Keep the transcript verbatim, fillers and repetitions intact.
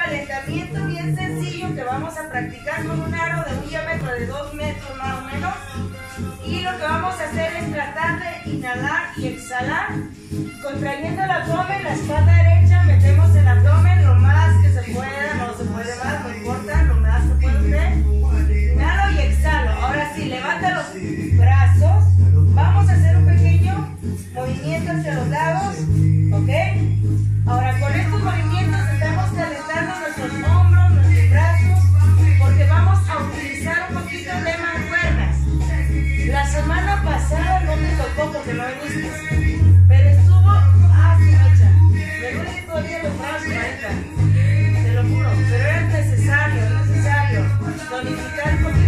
calentamiento bien sencillo que vamos a practicar con un aro de un diámetro de dos metros más o menos. Y lo que vamos a hacer es tratar de inhalar y exhalar, contrayendo el abdomen, la espalda derecha, metemos el abdomen lo más que se pueda, no se puede más, no importa, lo más que pueda usted. Inhalo y exhalo. Ahora sí, levanta los brazos. Vamos a hacer un pequeño movimiento hacia los lados, ¿ok? Ahora, con estos movimientos estamos calentando nuestros hombros, nuestros brazos, porque vamos a utilizar un poquito de mancuernas. La semana pasada no te tocó porque no viniste, pero estuvo, ah, sí, mecha, me duele todavía los brazos, ahorita, te lo juro, pero es necesario, es necesario tonificar un poquito